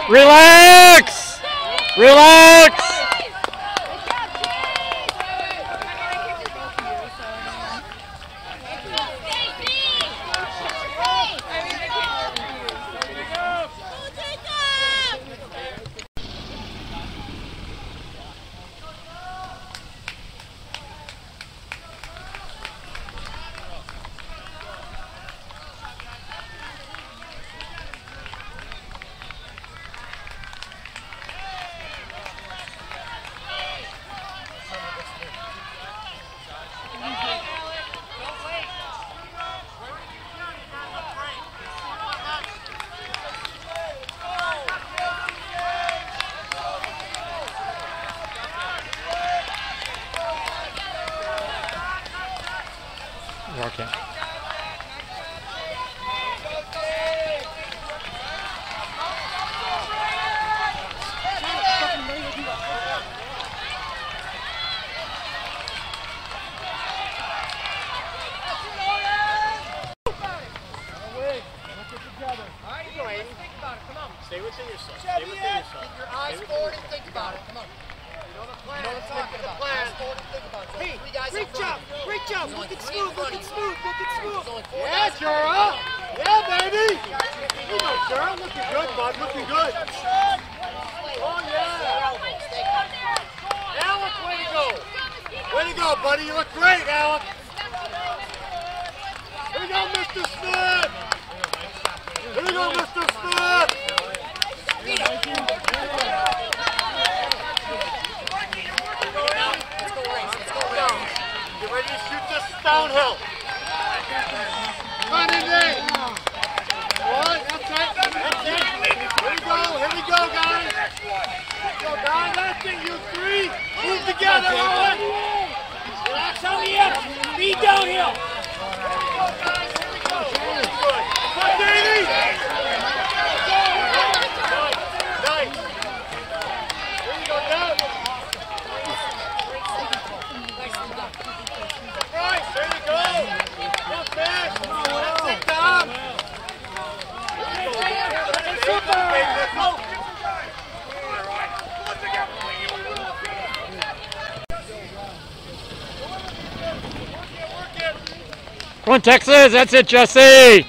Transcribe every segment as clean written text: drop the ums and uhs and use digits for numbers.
Relax! Relax! Working. Stay within yourself. Stay within yourself. Keep your eyes forward and think about it. Come on. You know the plan. You know what I'm talking about. Eyes forward and think about it. Hey, great job. Great job. Look at smooth. Look at smooth. Look at smooth. Yeah, Gerald. Yeah, baby. You know, Gerald. Looking good, bud. Looking good. Oh, yeah. Alec, way to go. Way to go, buddy. You look great, Alec. Here we go, Mr. Smith. Here we go, Mr. Smith. Get ready to shoot this downhill. Come on in there. One, that's it. That's it. Here we go, guys. Go, guys. That's it, you three. Move together, Owen. Relax on the edge. Speed downhill. Go, guys. Here we go. Good. Come on, Davey. Nice. Here we go, down. Right, there you go. Not bad. That's it, Tom. Come on, Texas. That's it, Jesse.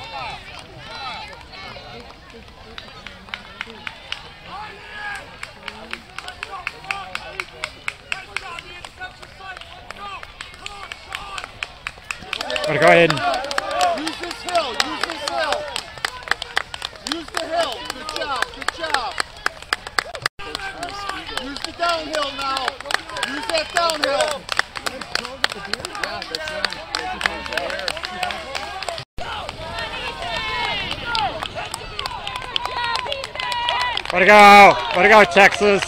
Gotta go ahead. Use this hill. Use this hill. Use the hill. Good job. Good job. Use the downhill now. Use that downhill. Way to go. Way to go, Texas.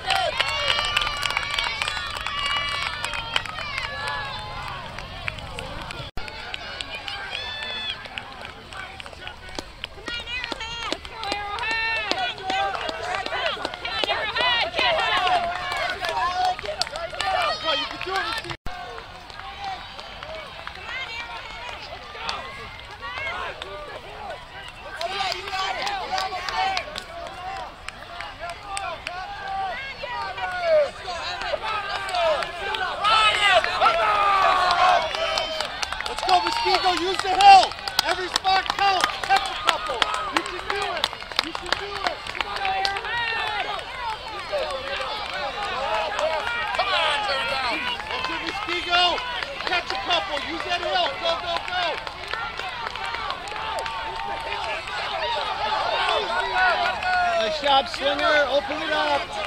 Use the hill. Every spot counts. Catch a couple. You can do it. You can do it. Come on, turn down. Jimmy Spiegel. Catch a couple. Use that hill. Go, go, go. Nice job, Slinger. Open it up.